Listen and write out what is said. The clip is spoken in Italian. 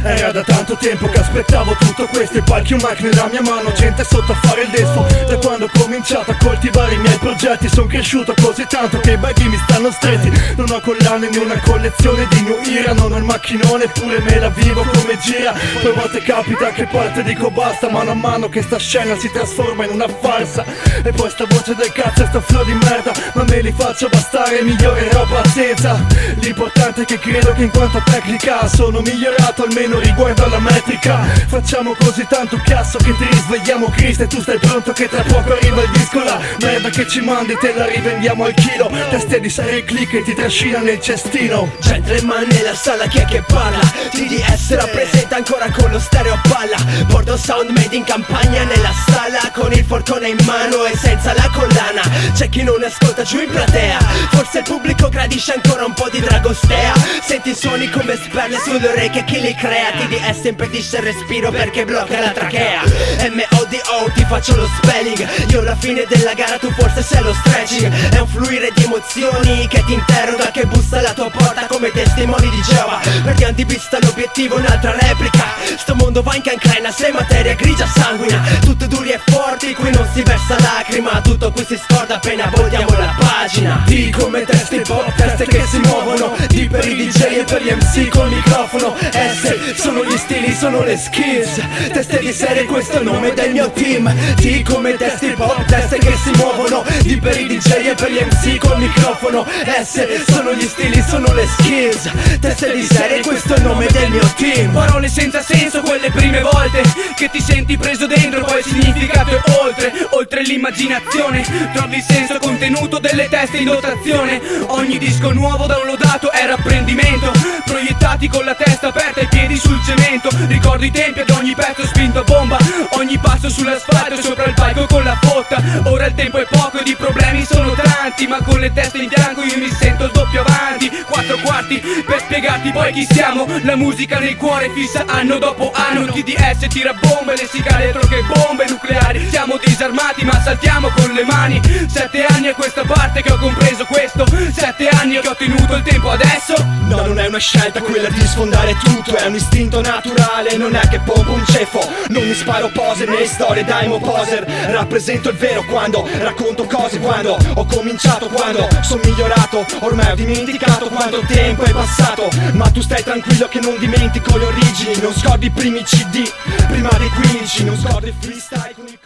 Era da tanto tempo che aspettavo tutto questo, i palchi, un mic nella mia mano, gente sotto a fare il despo. Da quando ho cominciato a coltivare i miei progetti son cresciuto così tanto che i baghi mi stanno stretti. Non ho collane né una collezione di New Era, non ho il macchinone eppure me la vivo come gira. Poi a volte capita che parte dico basta, mano a mano che sta scena si trasforma in una farsa. E poi sta voce del cazzo e sta flow di merda, ma me li faccio bastare, migliorerò pazienza. L'importante è che credo che in quanto a tecnica sono migliorato, almeno riguardo alla metrica. Facciamo così tanto cazzo che ti risvegliamo Cristo, e tu stai pronto che tra poco arriva il disco. La merda che ci mandi te la rivendiamo al chilo, teste di serie click e ti trascina nel cestino. Gentleman nella sala, chi è che parla? TDS rappresenta ancora con lo stereo a palla. Porto sound made in campagna nella sala, con il forcone in mano e senza la collana. C'è chi non ascolta giù in platea, forse il pubblico gradisce ancora un po' di Dragostea. Senti suoni come sperle sulle orecchie, chi li crea? TDS impedisce il respiro perché blocca la trachea. MODO ti faccio lo spelling, io alla fine della gara, tu forse sei lo stretching. È un fluire di emozioni che ti interroga, che bussa alla tua porta come testimoni di Geova. Per gli antipista l'obiettivo un'altra replica. Sto mondo va in cancrena, sei materia grigia sanguina. Tutte duri e forti, qui non si versa lacrima. Tutto qui si scorda appena voltiamo la pagina. D come testi pop, teste che si muovono. D per i DJ e per gli MC col microfono. S sono gli stili, sono le skills. Teste di serie, questo è il nome del mio team. T come testi pop, teste che si muovono. D per i DJ e per gli MC col microfono. S sono gli stili, sono le skills. Teste di serie, questo è il nome del mio team. Parole senza senso quelle prime volte che ti senti preso dentro, poi il significato è oltre l'immaginazione. Trovi il senso contenuto delle teste in dotazione. Ogni disco nuovo downloadato è rapprendimento, proiettati con la testa aperta e i piedi sul cemento. Ricordo i tempi ad ogni pezzo spinto a bomba, ogni passo sull'asfalto e sopra il palco con la fotta. Ora il tempo è poco ed i problemi sono tanti, ma con le teste in bianco io mi sento il doppio avanti. 4 quarti per spiegarti poi chi siamo, la musica nel cuore fissa anno dopo anno. TDS tira bombe, le sigare altro che bombe nucleari. Siamo disarmati ma saltiamo con le mani. 7 anni a questa parte che ho compreso questo, 7 anni che ho tenuto il tempo adesso. No, non è una scelta quella di sfondare tutto, è un istinto naturale, non è che pompo un ceffo. Non mi sparo poser né storie da emo poser. Rappresento il vero quando racconto cose, quando ho cominciato, quando sono migliorato. Ormai ho dimenticato quanto tempo è passato, ma tu stai tranquillo che non dimentico le origini. Non scordi i primi CD prima dei 15, non scordi il freestyle con i